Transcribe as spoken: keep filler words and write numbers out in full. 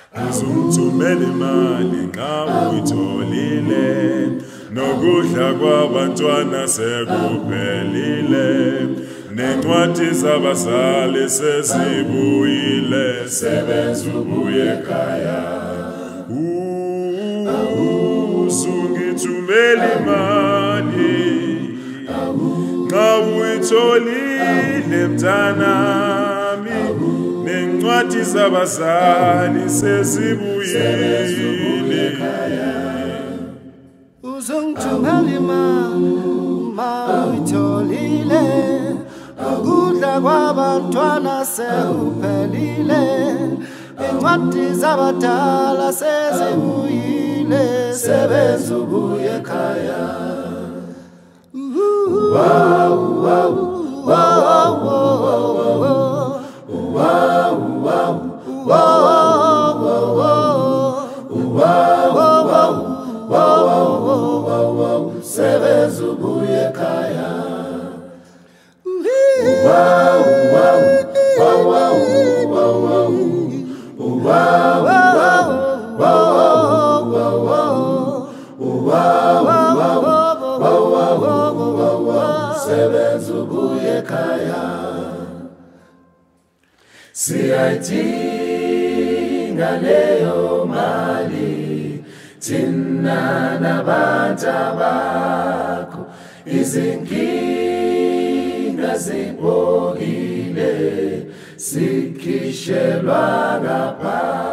Uzumthumela imali nxa uyitholile, nokudla kwabantwana sekuphelile, nencwadi zabazali sezibuyile, sebenza ubuye ekhaya. Uzungithumela imali nxa uyitholile mntanami, nencwadi zabazali sezibuyile. Uzungithumela imali ma uyitholile, ukudla kwabantwana sekuphelile, nencwadi zabadala sezibuyile, sebenza ubuye ekhaya. Wow, wow, wow, wow, sebenza ubuye ekhaya. Wow, wow, wow, wow, wow, sebenza ubuye ekhaya. Siyayidinga leyo mali thina nabantu bakho, izinkinga zibhokile sikhishelwa ngapha.